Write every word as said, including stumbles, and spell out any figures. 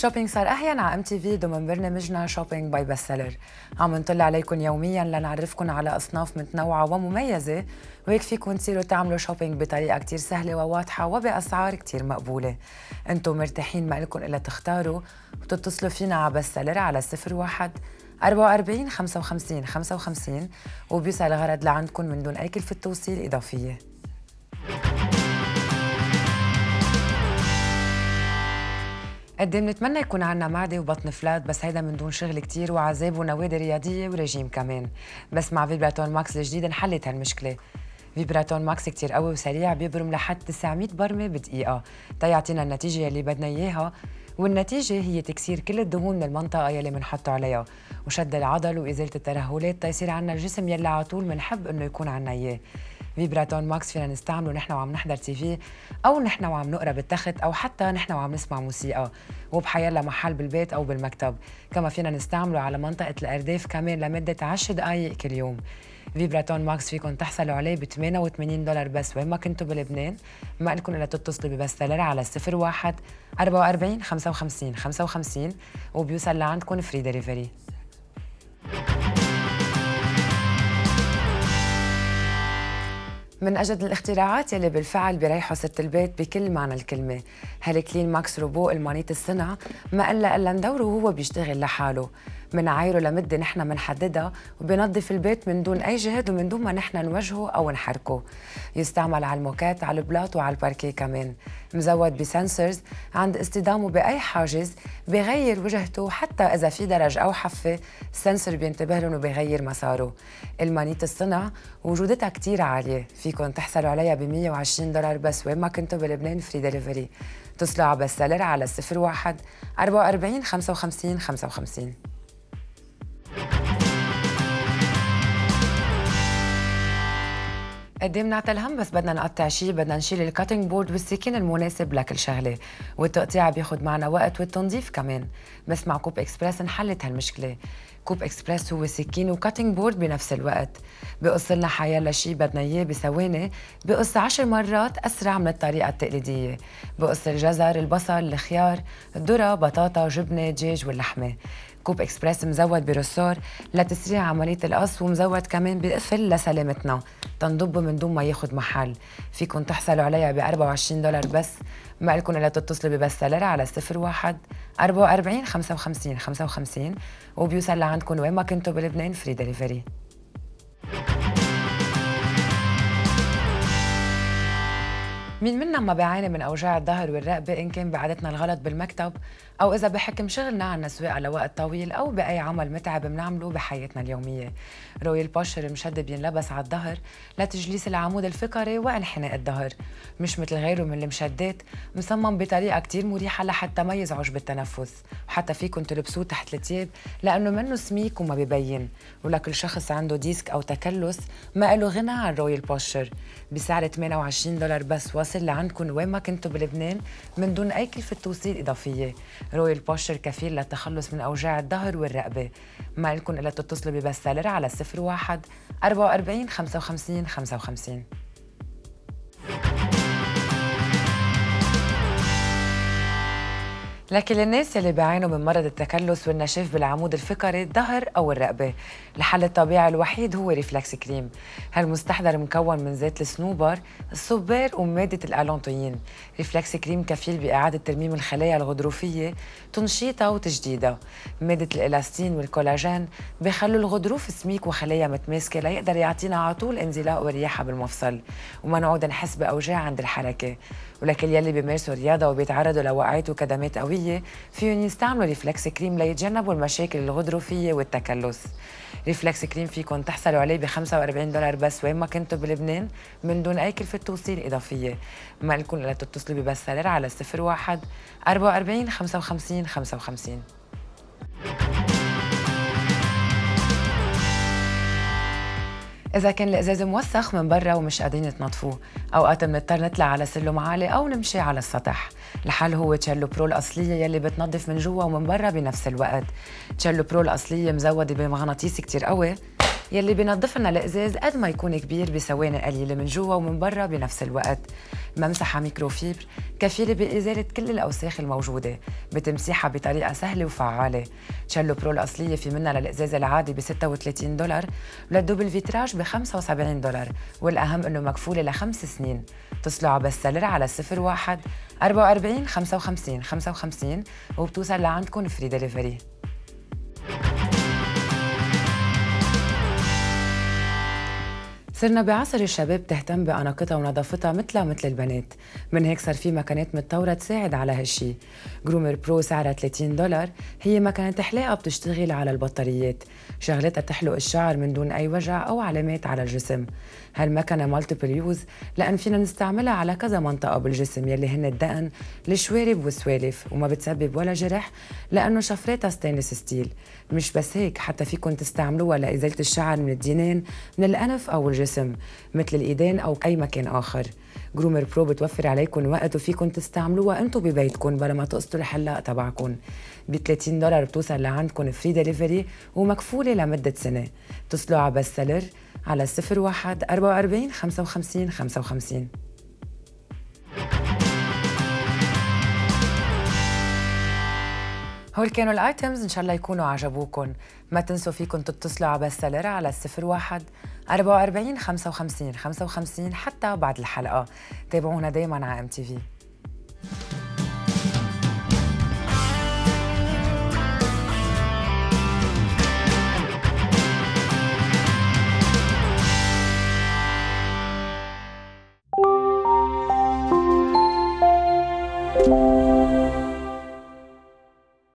الشوبينج صار أحيانا على ام تي في ضمن برنامجنا شوبينج باي بست سيلر. عم نطلع عليكم يوميا لنعرفكم على أصناف متنوعة ومميزة، وهيك فيكم تصيروا تعملوا شوبينج بطريقة كتير سهلة وواضحة وبأسعار كتير مقبولة. انتم مرتاحين، ما لكم إلا تختاروا وتتصلوا فينا على بست سيلر على صفر واحد أربعة وأربعين خمسة وخمسين خمسة وخمسين وبيوصل الغرض لعندكم من دون أي كلفة توصيل إضافية. قد بنتمنى يكون عنا معدة وبطن فلات، بس هيدا من دون شغل كتير وعذاب ونوادي رياضية ورجيم كمان. بس مع فيبراتون ماكس الجديد انحلت هالمشكلة. فيبراتون ماكس كتير قوي وسريع، بيبرم لحد تسعمية برمة بدقيقة تيعطينا النتيجة يلي بدنا إياها، والنتيجة هي تكسير كل الدهون من المنطقة يلي منحطه عليها وشد العضل وإزالة الترهلات تيصير عنا الجسم يلي على طول منحب إنه يكون عنا إياه. فيبراتون ماكس فينا نستعمله نحن وعم نحضر تي في، أو نحن وعم نقرا بالتخت، أو حتى نحن وعم نسمع موسيقى وبحيلا محل بالبيت أو بالمكتب. كما فينا نستعمله على منطقة الأرداف كمان لمدة عشر دقايق كل يوم. فيبراتون ماكس فيكم تحصلوا عليه ب ثمانية وثمانين دولار بس وين ما كنتوا بلبنان. ما لكم إلا تتصلوا ببست سيلر على صفر واحد أربعة وأربعين خمسة وخمسين خمسة وخمسين وبيوصل لعندكم فري ديليفري. من أجد الاختراعات يلي بالفعل بيريحوا ست البيت بكل معنى الكلمة، هالكلين ماكس روبو المانيت الصنع ما إلا إلا ندوره وهو بيشتغل لحاله. منعايره لمدة نحن منحددها وبينظف البيت من دون أي جهد ومن دون ما نحن نوجهه أو نحركه. يستعمل على الموكات، على البلاط وعلى الباركيه كمان. مزود بسنسرز عند اصطدامه بأي حاجز بغير وجهته، حتى إذا في درج أو حفة السنسر بينتبه لهم وبيغير مساره. المانيت الصنع وجودتها كتير عالية، فيكم تحصلوا عليها ب مية وعشرين دولار بس وين ما كنتوا بلبنان فري ديليفري. اتصلوا على بست سيلر على صفر واحد أربعة وأربعين خمسة وخمسين خمسة وخمسين. قد ايه بنعطي الهم بس بدنا نقطع شيء، بدنا نشيل الكاتنج بورد والسكين المناسب لكل شغله، والتقطيع بياخد معنا وقت والتنظيف كمان. بس مع كوب اكسبرس انحلت هالمشكله. كوب اكسبرس هو سكين وكاتنج بورد بنفس الوقت، بقص لنا حيلا شيء بدنا اياه بثواني، بقص عشر مرات اسرع من الطريقه التقليديه. بقص الجزر، البصل، الخيار، الذره، بطاطا، جبنه، دجاج واللحمه. كوب اكسبرس مزود برسور لتسريع عمليه القص، ومزود كمان بقفل لسلامتنا تنضب من دون ما ياخد محل. فيكن تحصلوا عليها ب أربعة وعشرين دولار بس. ما لكم الا تتصلوا ببست سيلر على صفر واحد أربعة وأربعين خمسة وخمسين خمسة وخمسين وبيوصل لعندكم وين ما كنتوا بلبنان فري ديليفري. مين منا ما بيعاني من أوجاع الظهر والرقبة، إن كان بعادتنا الغلط بالمكتب أو إذا بحكم شغلنا عنا سواقة لوقت طويل أو بأي عمل متعب بنعمله بحياتنا اليومية. رويال بوشر مشد بينلبس على الظهر لتجليس العمود الفقري وانحناء الظهر، مش مثل غيره من المشدات، مصمم بطريقة كتير مريحة لحتى ما يزعج بالتنفس، وحتى فيكم تلبسوه تحت التياب لأنه منه سميك وما ببين. ولكل شخص عنده ديسك أو تكلس ما له غنى عن رويال بوشر بسعر ثمانية وعشرين دولار بس، واصل لعندكم وين ما كنتوا بلبنان من دون أي كلفة توصيل إضافية. رويال بوشر كفيل للتخلص من أوجاع الظهر والرقبة. ما لكم إلا تتصلوا ببست سيلر على صفر واحد أربعة وأربعين خمسة وخمسين خمسة وخمسين. لكن الناس اللي بيعانوا من مرض التكلس والنشاف بالعمود الفقري، الظهر أو الرقبة، الحل الطبيعي الوحيد هو ريفلكس كريم. هالمستحضر مكون من زيت الصنوبر، الصبار ومادة الألونتوين. ريفلكس كريم كفيل بإعادة ترميم الخلايا الغضروفية، تنشيطها وتجديدها. مادة الإلاستين والكولاجين بيخلوا الغضروف سميك وخلايا متماسكة ليقدر يعطينا على طول انزلاق ورياحة بالمفصل وما نعود نحس بأوجاع عند الحركة. ولكن يلي بيمارسوا رياضة وبيتعرضوا لوقعات وكدمات قوية فيهم يستعملوا ريفلكس كريم ليتجنبوا المشاكل الغضروفية والتكلس. ريفلكس كريم فيكم تحصلوا عليه ب خمسة وأربعين دولار بس وين ما كنتوا بلبنان من دون أي كلفة توصيل إضافية. ما لكم إلا تتصلوا ببست سيلر على صفر واحد أربعة وأربعين خمسة وخمسين خمسة وخمسين. إذا كان الإزاز موسخ من برا ومش قادرين تنظفوه، أوقات بنضطر نطلع على سلم عالي أو نمشي على السطح. الحل هو تشيلو برو الأصلية يلي بتنظف من جوا ومن برا بنفس الوقت. تشيلو برو الأصلية مزودة بمغناطيس كتير قوي يلي بينظف لنا الازاز قد ما يكون كبير بثواني قليله من جوا ومن برا بنفس الوقت. ممسحه ميكروفيبر كفيله بازاله كل الاوساخ الموجوده بتمسيحها بطريقه سهله وفعاله. تشيلو برو الاصليه في منها للازاز العادي ب ستة وثلاثين دولار وللدوبل فيتراج ب خمسة وسبعين دولار، والاهم انه مكفوله لخمس سنين. اتصلوا على بستسيلر على صفر واحد أربعة وأربعين خمسة وخمسين خمسة وخمسين وبتوصل لعندكم فري دليفري. صرنا بعصر الشباب تهتم بأناقتها ونظافتها مثلها مثل البنات، من هيك صار في مكانات متطورة تساعد على هالشي. جرومر برو سعرها ثلاثين دولار، هي مكنة حلاقة بتشتغل على البطاريات، شغلتها تحلق الشعر من دون أي وجع أو علامات على الجسم. هالمكنة مالتيبل يوز لأن فينا نستعملها على كذا منطقة بالجسم يلي هن الدقن، الشوارب والسوالف، وما بتسبب ولا جرح لأنه شفراتها ستينلس ستيل. مش بس هيك، حتى فيكن تستعملوها لإزالة الشعر من الدينين، من الأنف أو الجسم مثل الإيدين أو أي مكان آخر. جرومر برو بتوفر عليكم وقت وفيكن تستعملوها انتو ببيتكن بلا ما تقصدوا الحلاق تبعكن. ب ثلاثين دولار بتوصل لعندكم فري دليفري ومكفولة لمدة سنة. اتصلوا على بستسيلر على صفر واحد أربعة وأربعين خمسة وخمسين خمسة وخمسين. هول كانوا الايتمز، ان شاء الله يكونوا عجبوكم. ما تنسوا فيكم تتصلوا على بستسيلر على صفر واحد أربعة وأربعين خمسة وخمسين خمسة وخمسين حتى بعد الحلقة. تابعونا دايما على ام تي في.